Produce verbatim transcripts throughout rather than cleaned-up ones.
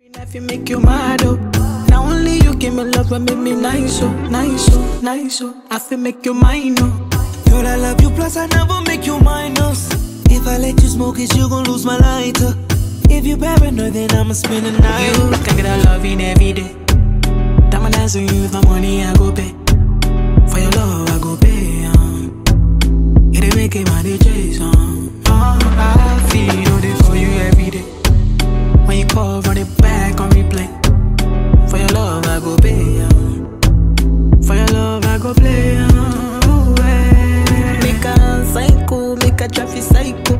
If you make you mad, oh. Not only you give me love, but make me nice, oh, nice, oh, nice, oh. I feel make you mine, oh. Girl, I love you, plus I never make you minus. If I let you smoke it, you gon' lose my lighter. If you paranoid, then I'ma spend the night. You can get a loving every day. Diamond dance on you with my money, I go pay. For your love, I go pay, um. It ain't making my D Js, um. Oh, I feel it for you every day. When you call, run it back on replay. For your love, I go pay, um. For your love, I go play, um. Ooh, hey. Make a psycho, make a traffic psycho.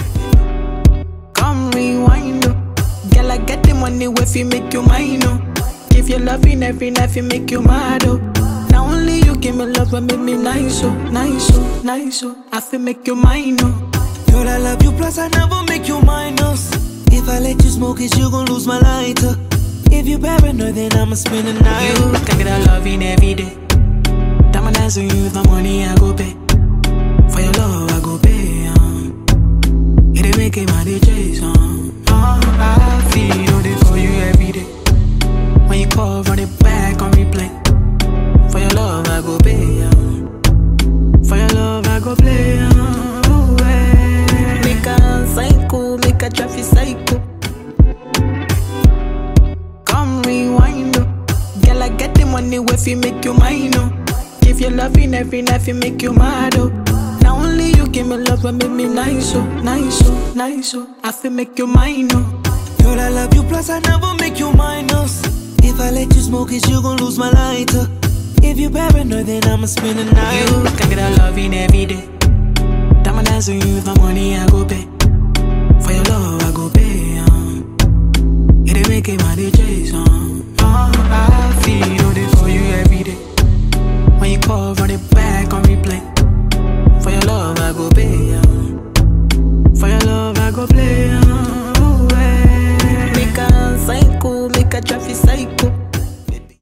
Come rewind, oh. Girl, I get the money if you make you mine, oh. Give you loving every night, you make you mad, oh. Not only you give me love, but make me nice, oh, nice, oh, nice, oh. I feel make you mine, oh. Girl, I love you, plus I never make you minus. If I let you smoke it, you gon' lose my lighter. If you paranoid, then I'ma spend the night. You can get a loving every day. Diamond dance on you with my money, I go pay. For your love, I go pay, um. It ain't making my D Js, um. Oh, I feel it for you every day. When you call, run it back on replay. For your love, I go pay, um. For your love, I go play, um. Ooh, hey. Make a psycho, make a traffic psycho. Come rewind, oh. Girl, I get the money if you make you mine, oh. Give you loving every night, you make you mad, oh. Not only you give me love, but make me nice, oh, nice, oh, nice, oh. I feel make you mine, oh. Girl, I love you, plus I never make you minus. If I let you smoke it, you gon' lose my lighter. If you paranoid, then I'ma spend the night. You can get a loving every day. Diamond dance on you with my money, I go pay. For your love, I go pay, um. It ain't making my D Js, um. Oh, I feel